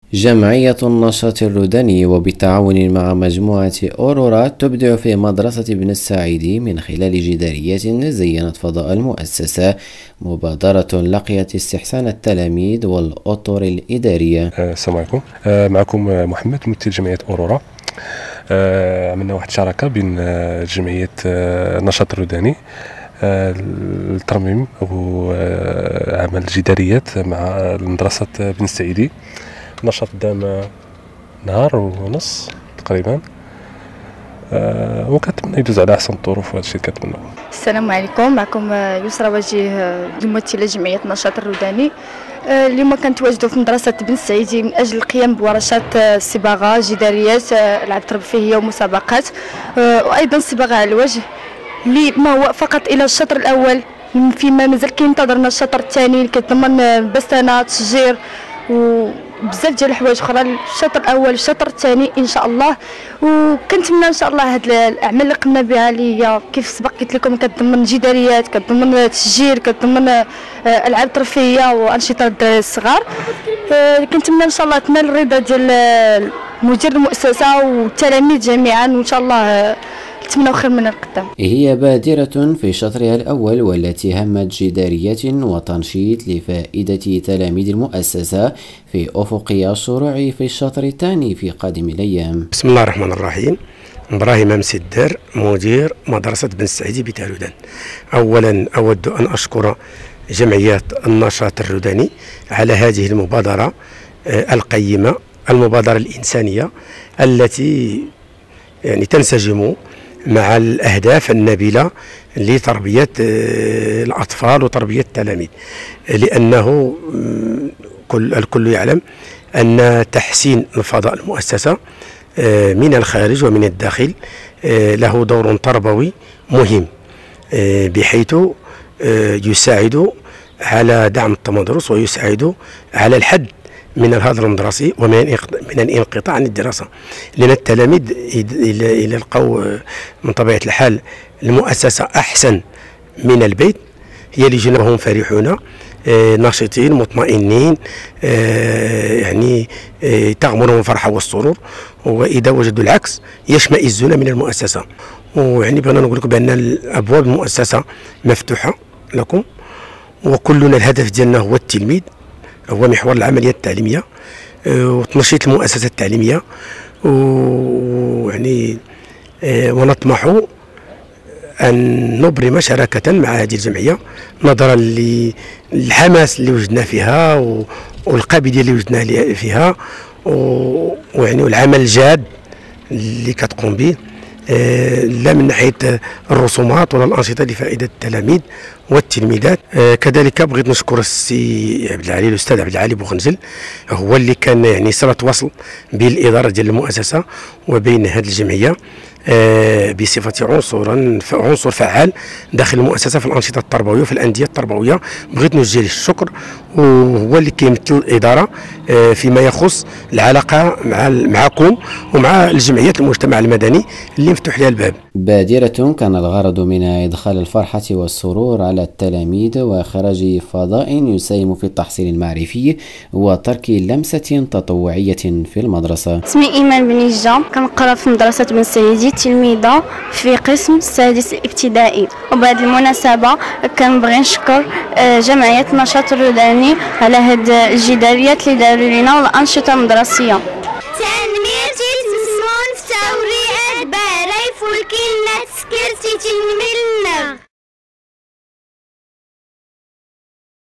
جمعية النشاط الردني وبالتعاون مع مجموعة أورورا تبدع في مدرسة ابن الساعدي من خلال جداريات زينت فضاء المؤسسة، مبادرة لقيت استحسان التلاميذ والأطر الإدارية. السلام عليكم، معكم محمد ممثل جمعية أورورا. عملنا واحد الشراكة بين جمعية النشاط الردني الترميم وعمل جداريات مع مدرسة ابن الساعدي. النشاط دام نهار ونص تقريبا، وكنتمنى يدوز على احسن الظروف، وهذا الشيء كنتمنى. السلام عليكم، معكم يسرى وجيه ممثله جمعيه النشاط الردني. اليوم كنتواجدوا في مدرسه ابن الساعدي من اجل القيام بورشات صباغه، جداريات، العاب ترفيهيه ومسابقات، وايضا صباغه على الوجه اللي ما هو فقط الى الشطر الاول، فيما مازال كينتظرنا الشطر الثاني اللي كيتضمن بستانه، تشجير وبزاف ديال الحوايج اخرى. الشطر الاول والشطر الثاني ان شاء الله، وكنتمنى ان شاء الله هاد الاعمال اللي قمنا بها اللي هي كيف سبق قلت لكم كتضمن جداريات، كتضمن تشجير، كتضمن العاب ترفيهيه وانشطه الدراري الصغار. كنتمنى ان شاء الله تنال الرضا ديال مدير المؤسسه والتلاميذ جميعا، وان شاء الله نتمنى خير من القدام. هي بادرة في شطرها الأول والتي همت جداريات وتنشيط لفائدة تلاميذ المؤسسة في أفق الشروع في الشطر الثاني في قادم الأيام. بسم الله الرحمن الرحيم. إبراهيم مسدر، مدير مدرسة ابن الساعدي بتالودان. أولا أود أن أشكر جمعية النشاط الردني على هذه المبادرة القيمة، المبادرة الإنسانية التي يعني تنسجم مع الأهداف النبيلة لتربية الأطفال وتربية التلاميذ، لأنه الكل يعلم أن تحسين الفضاء المؤسسة من الخارج ومن الداخل له دور تربوي مهم، بحيث يساعد على دعم التمدرس ويساعد على الحد من الهدر المدرسي ومن الانقطاع عن الدراسة، لأن التلاميذ إذا لقوا من طبيعة الحال المؤسسة أحسن من البيت يلجون وهم فرحون ناشطين مطمئنين، يعني تغمرهم الفرحة والسرور، وإذا وجدوا العكس يشمئزون من المؤسسة. ويعني بغينا نقول لكم بأن أبواب المؤسسة مفتوحة لكم، وكلنا الهدف ديالنا هو التلميذ، هو محور العملية التعليمية وتنشيط المؤسسة التعليمية، ويعني ونطمح أن نبرم شراكة مع هذه الجمعية نظرا للحماس اللي وجدنا فيها والقابلية اللي وجدنا فيها، ويعني والعمل الجاد اللي كتقوم به، لا من ناحية الرسومات ولا الأنشطة لفائدة التلاميذ والتلميذات. كذلك بغيت نشكر السي عبد العالي، الأستاذ عبد العالي بوخنجل، هو اللي كان يعني صلة وصل بين الإدارة ديال المؤسسة وبين هذه الجمعية بصفة عنصر فعال داخل المؤسسة في الأنشطة التربوية وفي الأندية التربوية. بغيت نوجه له الشكر، وهو اللي كيمثل الإدارة فيما يخص العلاقة معكم ومع الجمعيات المجتمع المدني اللي مفتوح لها الباب. بادرة كان الغرض منها إدخال الفرحة والسرور على التلاميذ وإخراج فضاء يساهم في التحصيل المعرفي وترك لمسة تطوعية في المدرسة. اسمي إيمان بنيجة، كنقرا في مدرسة ابن الساعدي، تلميذة في قسم السادس الابتدائي. وبهذه المناسبة كنبغي نشكر جمعية النشاط الردني على هاد الجداريات اللي داروا لنا والأنشطة المدرسية. تنميتي تسمون في توريئة باري فولكين سكرتي تنملنا.